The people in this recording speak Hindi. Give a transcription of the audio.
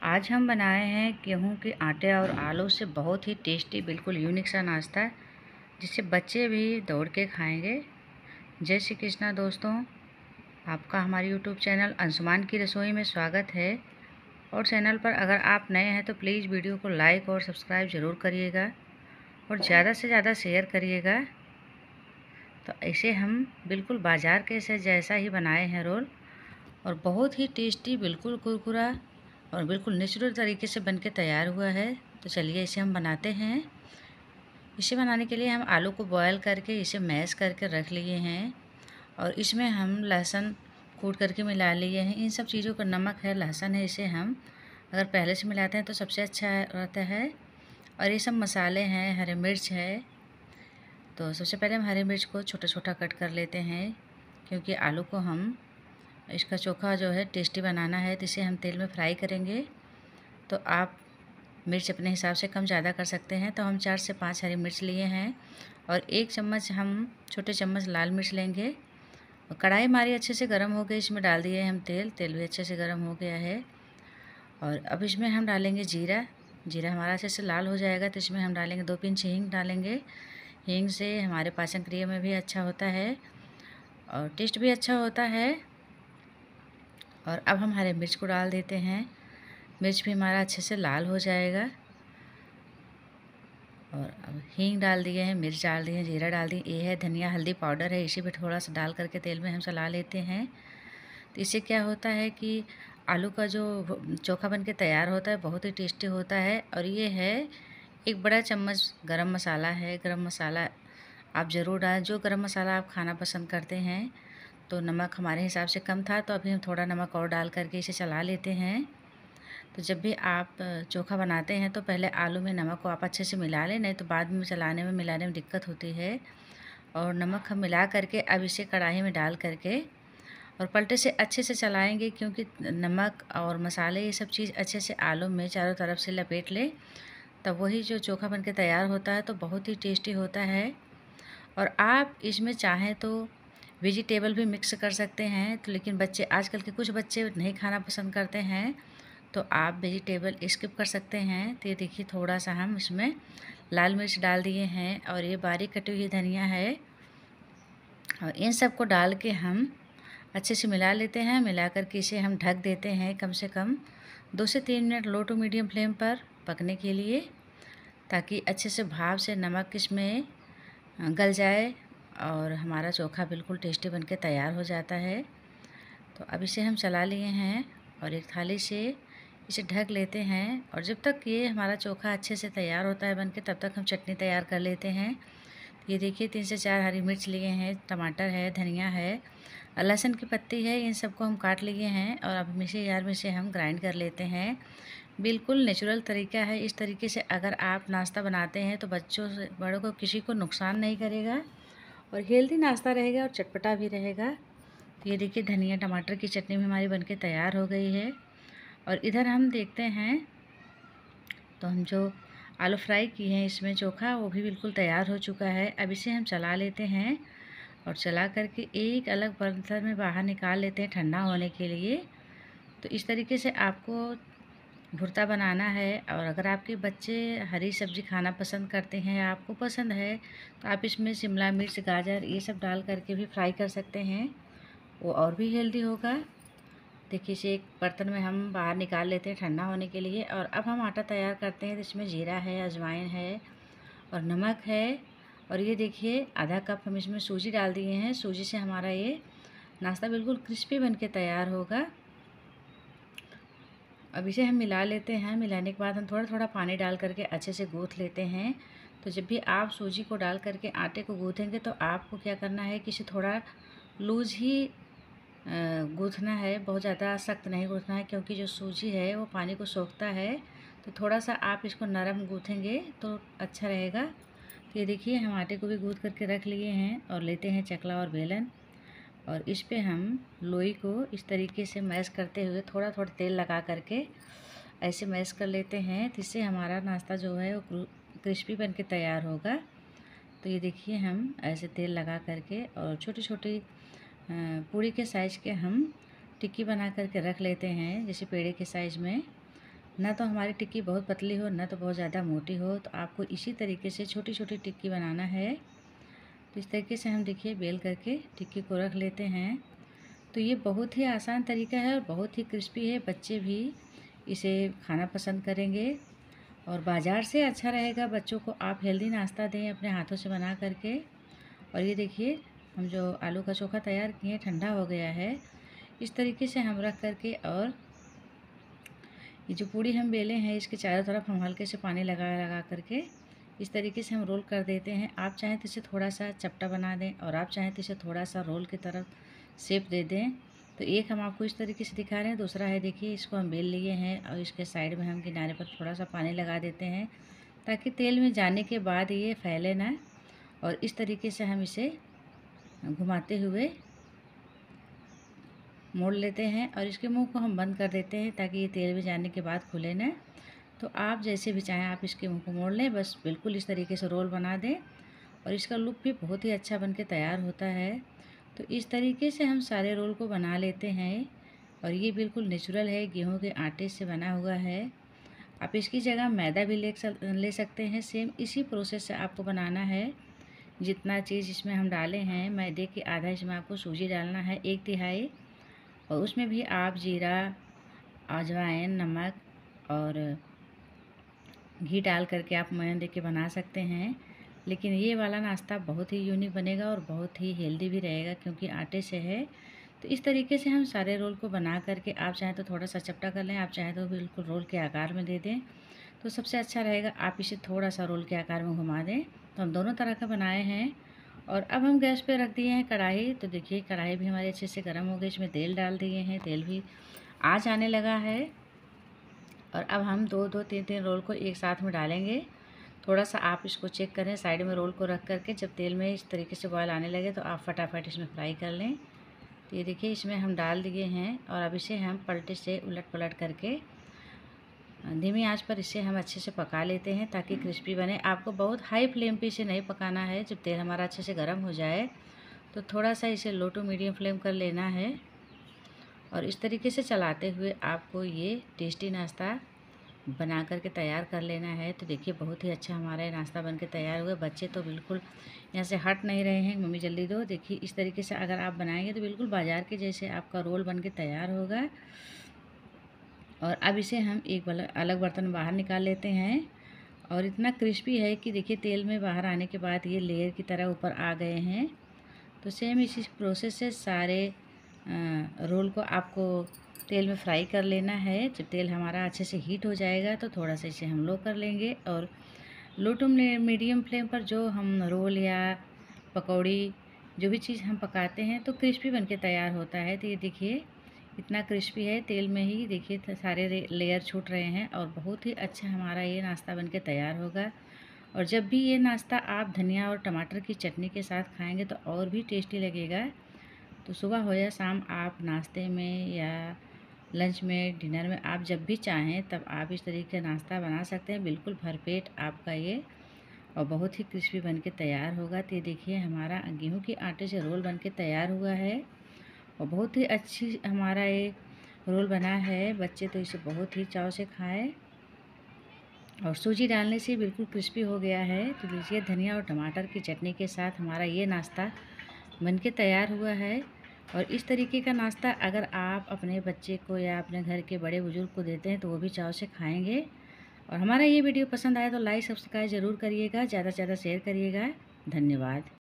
आज हम बनाए हैं गेहूं के आटे और आलू से बहुत ही टेस्टी बिल्कुल यूनिक सा नाश्ता, जिसे बच्चे भी दौड़ के खाएंगे। जय श्री कृष्णा दोस्तों, आपका हमारे यूट्यूब चैनल अंशुमान की रसोई में स्वागत है। और चैनल पर अगर आप नए हैं तो प्लीज़ वीडियो को लाइक और सब्सक्राइब ज़रूर करिएगा और ज़्यादा से ज़्यादा शेयर करिएगा। तो ऐसे हम बिल्कुल बाज़ार के से जैसा ही बनाए हैं रोल, और बहुत ही टेस्टी, बिल्कुल कुरकुरा और बिल्कुल नेचुरल तरीके से बनके तैयार हुआ है। तो चलिए इसे हम बनाते हैं। इसे बनाने के लिए हम आलू को बॉयल करके इसे मैश करके रख लिए हैं, और इसमें हम लहसुन कूट करके मिला लिए हैं। इन सब चीज़ों का नमक है, लहसुन है, इसे हम अगर पहले से मिलाते हैं तो सबसे अच्छा रहता है। और ये सब मसाले हैं, हरी मिर्च है। तो सबसे पहले हम हरी मिर्च को छोटा छोटा कट कर लेते हैं, क्योंकि आलू को हम इसका चोखा जो है टेस्टी बनाना है, तो इसे हम तेल में फ्राई करेंगे। तो आप मिर्च अपने हिसाब से कम ज़्यादा कर सकते हैं। तो हम 4 से 5 हरी मिर्च लिए हैं, और 1 चम्मच हम छोटे चम्मच लाल मिर्च लेंगे। और कढ़ाई हमारी अच्छे से गर्म हो गई, इसमें डाल दिए हम तेल भी अच्छे से गर्म हो गया है। और अब इसमें हम डालेंगे जीरा हमारा अच्छे से लाल हो जाएगा, तो इसमें हम डालेंगे 2 पिंच हींग डालेंगे। हींग से हमारे पाचन क्रिया में भी अच्छा होता है और टेस्ट भी अच्छा होता है। और अब हम हरे मिर्च को डाल देते हैं। मिर्च भी हमारा अच्छे से लाल हो जाएगा। और अब हींग डाल दिए हैं, मिर्च डाल दिए हैं, जीरा डाल दिए। ये है धनिया हल्दी पाउडर है, इसे भी थोड़ा सा डाल करके तेल में हम चला लेते हैं। तो इससे क्या होता है कि आलू का जो चोखा बन के तैयार होता है बहुत ही टेस्टी होता है। और ये है 1 बड़ा चम्मच गरम मसाला है। गरम मसाला आप ज़रूर डालें, जो गरम मसाला आप खाना पसंद करते हैं। तो नमक हमारे हिसाब से कम था, तो अभी हम थोड़ा नमक और डाल करके इसे चला लेते हैं। तो जब भी आप चोखा बनाते हैं तो पहले आलू में नमक को आप अच्छे से मिला लें, नहीं तो बाद में चलाने में मिलाने में दिक्कत होती है। और नमक हम मिला करके अब इसे कढ़ाई में डाल करके और पलटे से अच्छे से चलाएंगे, क्योंकि नमक और मसाले ये सब चीज़ अच्छे से आलू में चारों तरफ से लपेट ले, तब वही जो चोखा बनके तैयार होता है तो बहुत ही टेस्टी होता है। और आप इसमें चाहें तो वेजिटेबल भी मिक्स कर सकते हैं, तो लेकिन बच्चे आजकल के कुछ बच्चे नहीं खाना पसंद करते हैं, तो आप वेजिटेबल स्किप कर सकते हैं। तो ये देखिए थोड़ा सा हम इसमें लाल मिर्च डाल दिए हैं, और ये बारीक कटी हुई धनिया है। और इन सब को डाल के हम अच्छे से मिला लेते हैं। मिला करके इसे हम ढक देते हैं कम से कम 2 से 3 minute low to medium flame पर पकने के लिए, ताकि अच्छे से भाप से नमक इसमें गल जाए और हमारा चोखा बिल्कुल टेस्टी बनके तैयार हो जाता है। तो अब इसे हम चला लिए हैं और एक थाली से इसे ढक लेते हैं। और जब तक ये हमारा चोखा अच्छे से तैयार होता है बनके, तब तक हम चटनी तैयार कर लेते हैं। ये देखिए 3 से 4 हरी मिर्च लिए हैं, टमाटर है, धनिया है, लहसुन की पत्ती है, इन सबको हम काट लिए हैं। और अब मिक्सी जार में से हम ग्राइंड कर लेते हैं। बिल्कुल नेचुरल तरीका है। इस तरीके से अगर आप नाश्ता बनाते हैं तो बच्चों से बड़ों को किसी को नुकसान नहीं करेगा, और हेल्दी नाश्ता रहेगा और चटपटा भी रहेगा। तो ये देखिए धनिया टमाटर की चटनी भी हमारी बनके तैयार हो गई है। और इधर हम देखते हैं तो हम जो आलू फ्राई किए हैं इसमें चोखा, वो भी बिल्कुल तैयार हो चुका है। अब इसे हम चला लेते हैं और चला करके एक अलग बर्तन में बाहर निकाल लेते हैं ठंडा होने के लिए। तो इस तरीके से आपको भुर्ता बनाना है। और अगर आपके बच्चे हरी सब्ज़ी खाना पसंद करते हैं, आपको पसंद है, तो आप इसमें शिमला मिर्च, गाजर ये सब डाल करके भी फ्राई कर सकते हैं, वो और भी हेल्दी होगा। देखिए इसे एक बर्तन में हम बाहर निकाल लेते हैं ठंडा होने के लिए। और अब हम आटा तैयार करते हैं। तो इसमें जीरा है, अजवाइन है और नमक है। और ये देखिए आधा कप हम इसमें सूजी डाल दिए हैं। सूजी से हमारा ये नाश्ता बिल्कुल क्रिस्पी बनके तैयार होगा। अब इसे हम मिला लेते हैं। मिलाने के बाद हम थोड़ा थोड़ा पानी डाल करके अच्छे से गूँथ लेते हैं। तो जब भी आप सूजी को डाल करके आटे को गूँथेंगे तो आपको क्या करना है कि इसे थोड़ा लूज़ ही गूँथना है, बहुत ज़्यादा सख्त नहीं गूँथना है, क्योंकि जो सूजी है वो पानी को सोखता है। तो थोड़ा सा आप इसको नरम गूँथेंगे तो अच्छा रहेगा। तो ये देखिए हम आटे को भी गूँथ करके रख लिए हैं, और लेते हैं चकला और बेलन, और इस पे हम लोई को इस तरीके से मैश करते हुए थोड़ा थोड़ा तेल लगा करके ऐसे मैश कर लेते हैं। तो इससे हमारा नाश्ता जो है वो क्रिस्पी बन के तैयार होगा। तो ये देखिए हम ऐसे तेल लगा करके और छोटी छोटी पूरी के साइज़ के हम टिक्की बना करके रख लेते हैं, जैसे पेड़े के साइज़ में। ना तो हमारी टिक्की बहुत पतली हो, ना तो बहुत ज़्यादा मोटी हो। तो आपको इसी तरीके से छोटी छोटी टिक्की बनाना है। तो इस तरीके से हम देखिए बेल करके टिक्की को रख लेते हैं। तो ये बहुत ही आसान तरीका है और बहुत ही क्रिस्पी है। बच्चे भी इसे खाना पसंद करेंगे और बाज़ार से अच्छा रहेगा। बच्चों को आप हेल्दी नाश्ता दें अपने हाथों से बना करके। और ये देखिए हम जो आलू का चोखा तैयार किए ठंडा हो गया है। इस तरीके से हम रख करके और ये जो पूड़ी हम बेले हैं इसके चारों तरफ हम हल्के से पानी लगा लगा करके इस तरीके से हम रोल कर देते हैं। आप चाहें तो इसे थोड़ा सा चपटा बना दें और आप चाहें तो इसे थोड़ा सा रोल की तरफ शेप दे दें। तो एक हम आपको इस तरीके से दिखा रहे हैं, दूसरा है देखिए इसको हम बेल लिए हैं और इसके साइड में हम किनारे पर थोड़ा सा पानी लगा देते हैं ताकि तेल में जाने के बाद ये फैले ना। और इस तरीके से हम इसे घुमाते हुए मोड़ लेते हैं और इसके मुंह को हम बंद कर देते हैं ताकि ये तेल में जाने के बाद खुले ना। तो आप जैसे भी चाहें आप इसके मुंह को मोड़ लें, बस बिल्कुल इस तरीके से रोल बना दें और इसका लुक भी बहुत ही अच्छा बन के तैयार होता है। तो इस तरीके से हम सारे रोल को बना लेते हैं और ये बिल्कुल नेचुरल है, गेहूं के आटे से बना हुआ है। आप इसकी जगह मैदा भी ले सकते हैं। सेम इसी प्रोसेस से आपको बनाना है। जितना चीज़ इसमें हम डाले हैं मैदे के आधा इसमें आपको सूजी डालना है 1/3 और उसमें भी आप जीरा, अजवाइन, नमक और घी डाल करके आप मैदा दे के बना सकते हैं। लेकिन ये वाला नाश्ता बहुत ही यूनिक बनेगा और बहुत ही हेल्दी भी रहेगा क्योंकि आटे से है। तो इस तरीके से हम सारे रोल को बना करके आप चाहें तो थोड़ा सा चपटा कर लें, आप चाहें तो बिल्कुल रोल के आकार में दे दें तो सबसे अच्छा रहेगा। आप इसे थोड़ा सा रोल के आकार में घुमा दें। तो हम दोनों तरह का बनाए हैं और अब हम गैस पे रख दिए हैं कढ़ाई। तो देखिए कढ़ाई भी हमारी अच्छे से गर्म हो गई, इसमें तेल डाल दिए हैं, तेल भी आ जाने लगा है। और अब हम 2-2, 3-3 रोल को एक साथ में डालेंगे। थोड़ा सा आप इसको चेक करें साइड में रोल को रख करके, जब तेल में इस तरीके से बॉयल आने लगे तो आप फटाफट इसमें फ्राई कर लें। तो ये देखिए इसमें हम डाल दिए हैं और अब इसे हम पलटे से उलट पलट करके धीमी आंच पर इसे हम अच्छे से पका लेते हैं ताकि क्रिस्पी बने। आपको बहुत हाई फ्लेम पे इसे नहीं पकाना है। जब तेल हमारा अच्छे से गर्म हो जाए तो थोड़ा सा इसे लो टू मीडियम फ्लेम कर लेना है और इस तरीके से चलाते हुए आपको ये टेस्टी नाश्ता बना करके तैयार कर लेना है। तो देखिए बहुत ही अच्छा हमारा ये नाश्ता बन के तैयार हुआ। बच्चे तो बिल्कुल यहाँ से हट नहीं रहे हैं, मम्मी जल्दी दो। देखिए इस तरीके से अगर आप बनाएंगे तो बिल्कुल बाज़ार के जैसे आपका रोल बन के तैयार होगा। और अब इसे हम एक अलग बर्तन में बाहर निकाल लेते हैं और इतना क्रिस्पी है कि देखिए तेल में बाहर आने के बाद ये लेयर की तरह ऊपर आ गए हैं। तो सेम इसी प्रोसेस से सारे रोल को आपको तेल में फ्राई कर लेना है। जब तेल हमारा अच्छे से हीट हो जाएगा तो थोड़ा सा इसे हम लो कर लेंगे और लो टू मीडियम फ्लेम पर जो हम रोल या पकौड़ी जो भी चीज़ हम पकाते हैं तो क्रिस्पी बन के तैयार होता है। तो ये देखिए इतना क्रिस्पी है, तेल में ही देखिए सारे लेयर छूट रहे हैं और बहुत ही अच्छा हमारा ये नाश्ता बन के तैयार होगा। और जब भी ये नाश्ता आप धनिया और टमाटर की चटनी के साथ खाएंगे तो और भी टेस्टी लगेगा। तो सुबह हो या शाम आप नाश्ते में या लंच में, डिनर में, आप जब भी चाहें तब आप इस तरीके का नाश्ता बना सकते हैं। बिल्कुल भरपेट आपका ये और बहुत ही क्रिस्पी बन के तैयार होगा। तो ये देखिए हमारा गेहूं के आटे से रोल बन के तैयार हुआ है और बहुत ही अच्छी हमारा ये रोल बना है। बच्चे तो इसे बहुत ही चाव से खाएं और सूजी डालने से बिल्कुल क्रिस्पी हो गया है। तो लीजिए धनिया और टमाटर की चटनी के साथ हमारा ये नाश्ता बनके तैयार हुआ है। और इस तरीके का नाश्ता अगर आप अपने बच्चे को या अपने घर के बड़े बुजुर्ग को देते हैं तो वो भी चाव से खाएंगे। और हमारा ये वीडियो पसंद आए तो लाइक सब्सक्राइब ज़रूर करिएगा, ज़्यादा से ज़्यादा शेयर करिएगा। धन्यवाद।